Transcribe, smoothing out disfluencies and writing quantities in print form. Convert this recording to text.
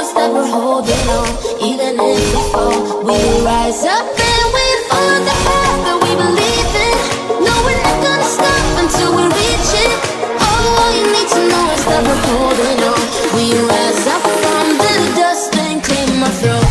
us that we're holding on. Even if we fall, we rise up and we follow the path that we believe in. No, we're not gonna stop until we reach it. All you need to know is that we're holding on. We rise up from the dust and clear my throat.